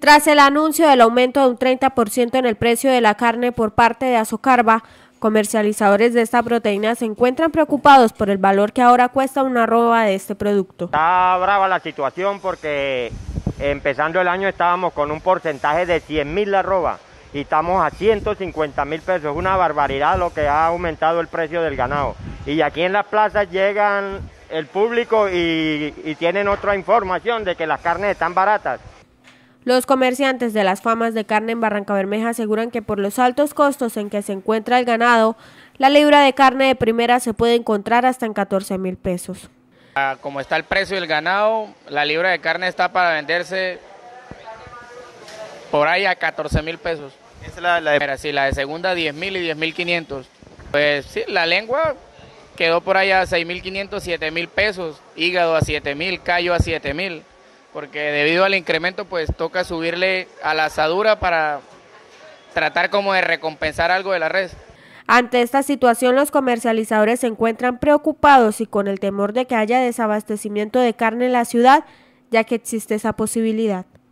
Tras el anuncio del aumento de un 30% en el precio de la carne por parte de Azocarva, comercializadores de esta proteína se encuentran preocupados por el valor que ahora cuesta una arroba de este producto. Está brava la situación porque empezando el año estábamos con un porcentaje de 100.000 la arroba y estamos a 150.000 pesos. Es una barbaridad lo que ha aumentado el precio del ganado. Y aquí en las plazas llegan el público y tienen otra información de que las carnes están baratas. Los comerciantes de las famas de carne en Barrancabermeja aseguran que por los altos costos en que se encuentra el ganado, la libra de carne de primera se puede encontrar hasta en 14.000 pesos. Como está el precio del ganado, la libra de carne está para venderse por ahí a 14.000 pesos. ¿Es la de... Sí, la de segunda 10.000 y 10.500. Pues sí, la lengua quedó por ahí a 6.500, 7.000 pesos, hígado a 7.000, callo a 7.000. Porque debido al incremento pues toca subirle a la asadura para tratar como de recompensar algo de la res. Ante esta situación, los comercializadores se encuentran preocupados y con el temor de que haya desabastecimiento de carne en la ciudad, ya que existe esa posibilidad.